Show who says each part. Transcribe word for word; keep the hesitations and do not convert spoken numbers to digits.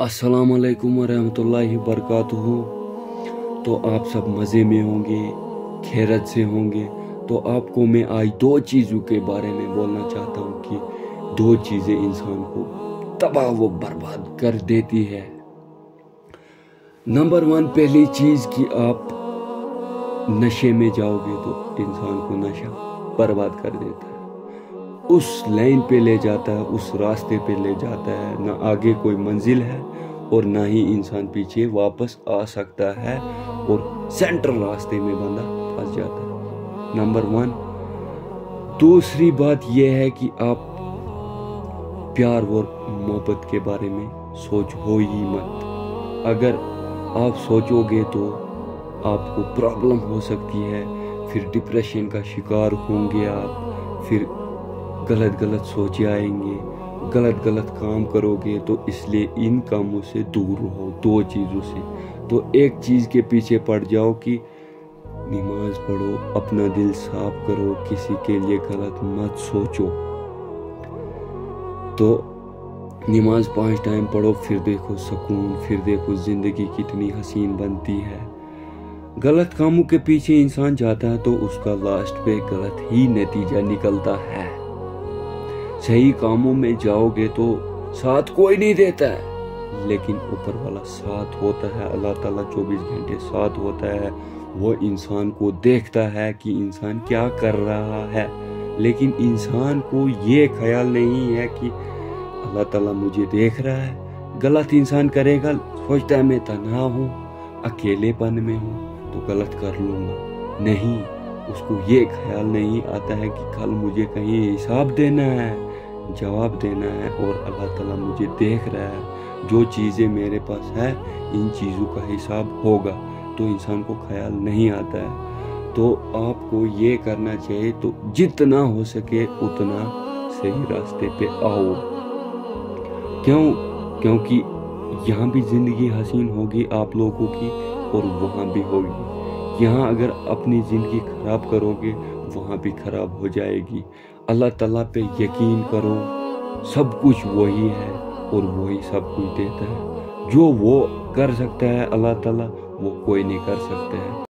Speaker 1: अस्सलाम वालेकुम वरहमतुल्लाहि वबरकातुहू। तो आप सब मज़े में होंगे, खैरत से होंगे। तो आपको मैं आज दो चीज़ों के बारे में बोलना चाहता हूँ कि दो चीज़ें इंसान को तबाह व बर्बाद कर देती है। नंबर वन, पहली चीज़ कि आप नशे में जाओगे तो इंसान को नशा बर्बाद कर देता है, उस लाइन पे ले जाता है, उस रास्ते पे ले जाता है। ना आगे कोई मंजिल है और ना ही इंसान पीछे वापस आ सकता है और सेंट्रल रास्ते में बंदा फंस जाता है। Number one. दूसरी बात यह है कि आप प्यार और मोहब्बत के बारे में सोच हो ही मत। अगर आप सोचोगे तो आपको प्रॉब्लम हो सकती है, फिर डिप्रेशन का शिकार होंगे आप, फिर गलत गलत सोचे आएंगे, गलत गलत काम करोगे। तो इसलिए इन कामों से दूर रहो, दो चीज़ों से। तो एक चीज़ के पीछे पड़ जाओ कि नमाज पढ़ो, अपना दिल साफ करो, किसी के लिए गलत मत सोचो। तो नमाज पांच टाइम पढ़ो, फिर देखो सुकून, फिर देखो जिंदगी कितनी हसीन बनती है। गलत कामों के पीछे इंसान जाता है तो उसका लास्ट पे गलत ही नतीजा निकलता है। सही कामों में जाओगे तो साथ कोई नहीं देता है, लेकिन ऊपर वाला साथ होता है। अल्लाह ताला चौबीस घंटे साथ होता है। वो इंसान को देखता है कि इंसान क्या कर रहा है, लेकिन इंसान को ये ख्याल नहीं है कि अल्लाह ताला मुझे देख रहा है। गलत इंसान करेगा, सोचता है मैं तन्हा हूँ, अकेलेपन में हूँ तो गलत कर लूँगा। नहीं, उसको ये ख्याल नहीं आता है कि कल मुझे कहीं हिसाब देना है, जवाब देना है, और अल्लाह ताला मुझे देख रहा है। जो चीज़ें मेरे पास है इन चीज़ों का हिसाब होगा। तो इंसान को ख्याल नहीं आता है। तो आपको ये करना चाहिए, तो जितना हो सके उतना सही रास्ते पे आओ। क्यों? क्योंकि यहाँ भी ज़िंदगी हसीन होगी आप लोगों की और वहाँ भी होगी। यहाँ अगर अपनी ज़िंदगी खराब करोगे वहाँ भी खराब हो जाएगी। अल्लाह ताला पे यकीन करो, सब कुछ वही है और वही सब कुछ देता है। जो वो कर सकता है अल्लाह ताला, वो कोई नहीं कर सकता है।